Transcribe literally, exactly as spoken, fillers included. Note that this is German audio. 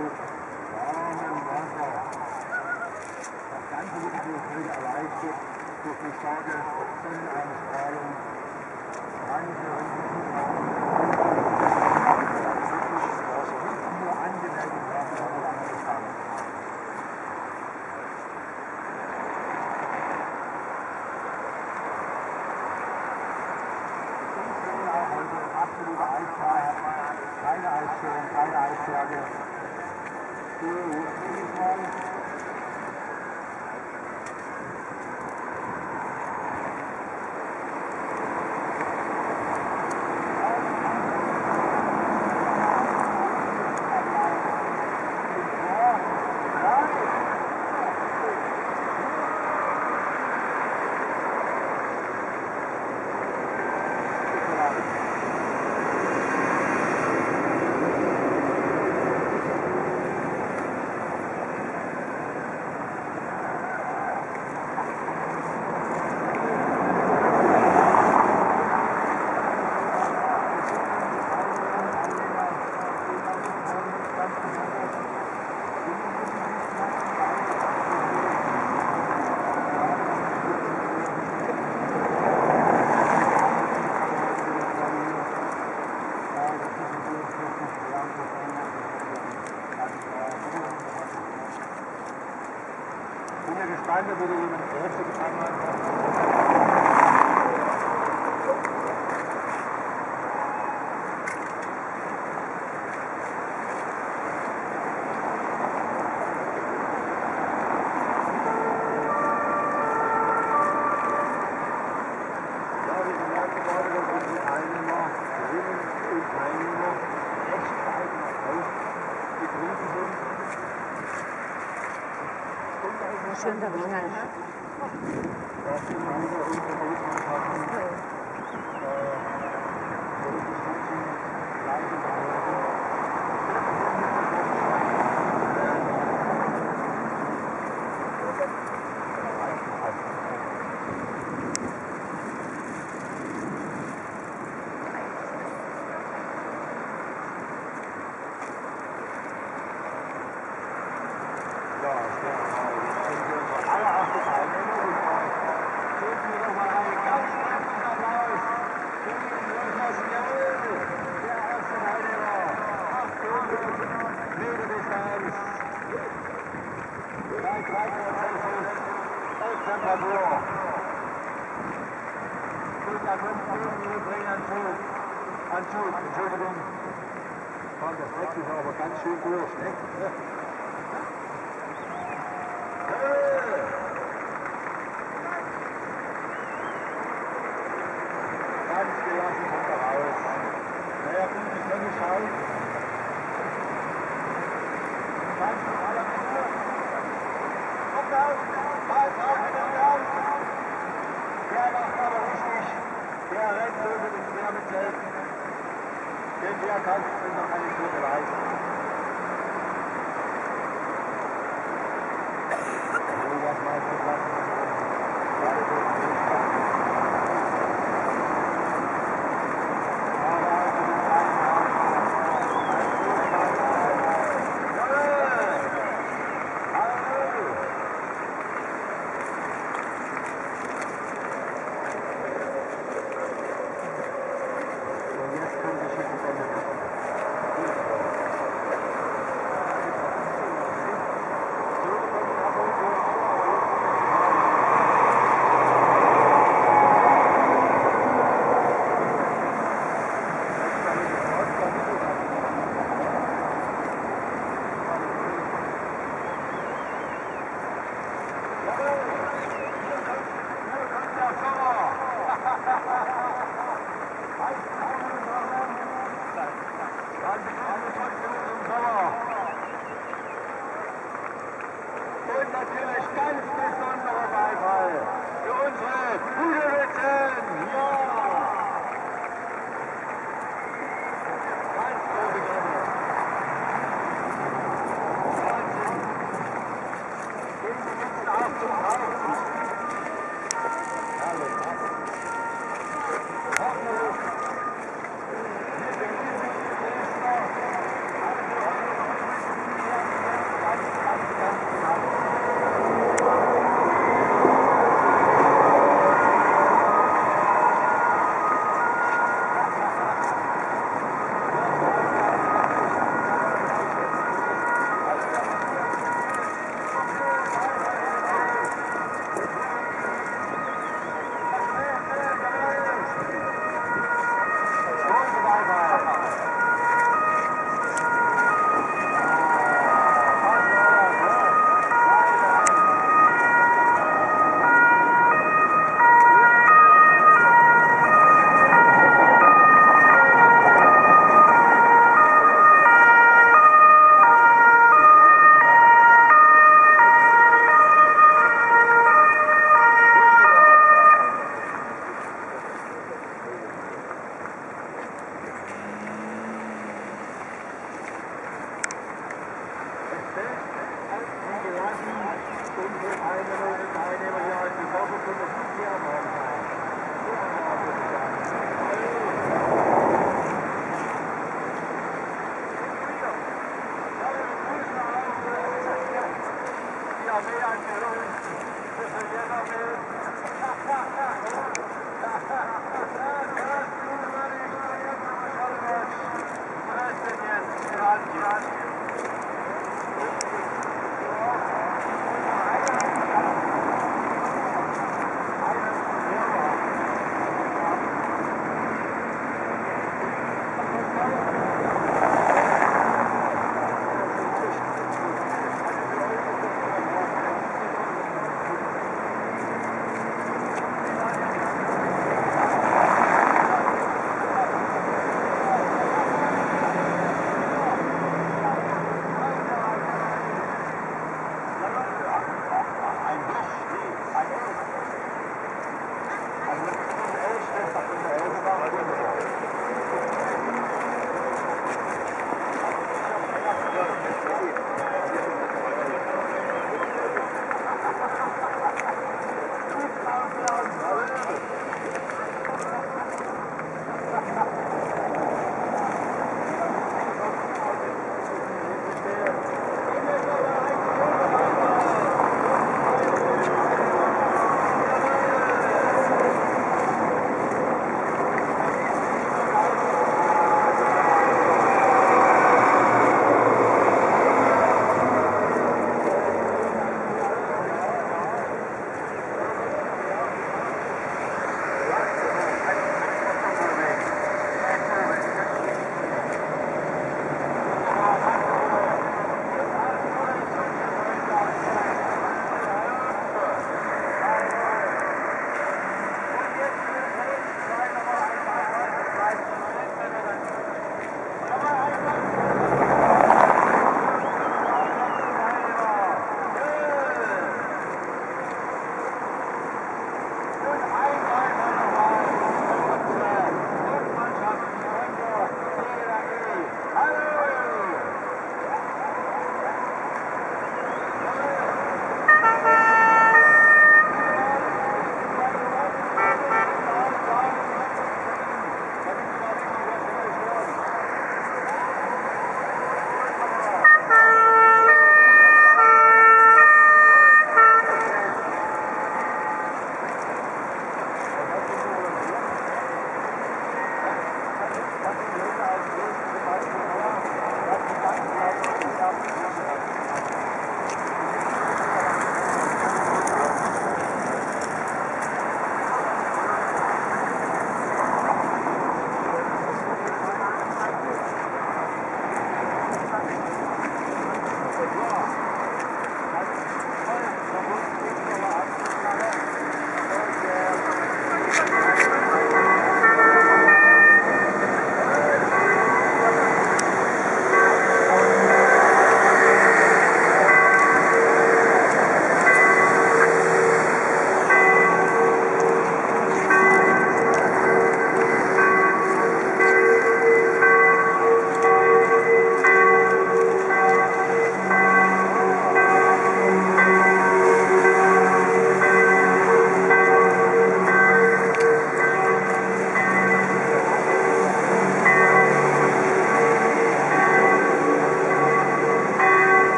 warmen Wasser. Das Ganze wird natürlich völlig erleichtert durch die starke Sonneneinstrahlung. Manche nur angemeldet werden, aber dann ist es absolute Eisfreiheit, keine Eisschirm, keine Eisberge. So, diesmal. Ich bin ja gespannt, ob wieder jemand Krebse gefangen hat. Ja, wir merken gerade, dass die Teilnehmer, Grünen und Teilnehmer rechtzeitig nach Haus getrunken sind. Schön da drin. Das sind meine unsere Ausgangskarten. Ja, ja. Allererste Teilnehmer und geben wir doch mal einen ganz herzlichen Applaus für den Lukas Jawohl, der erste Teilnehmer. achthundert Meter Distanz. Bei dreihundertsechzig Temperatur. Und da kommt wir bringen Anzug. Anzug, Entschuldigung. Komm, das Leck ist aber ganz schön durch, ne? Ganz gelassen kommt er raus. Naja gut, die Sonne schaut. Ganz normaler Mensch. Kommt auf! Halt auf mit dem Gang! Der macht aber richtig. Der rennt so mit dem Quer mit Zelten. Denn der kann sich noch eine Stunde leisten. So, was meinst du, was? Jawohl!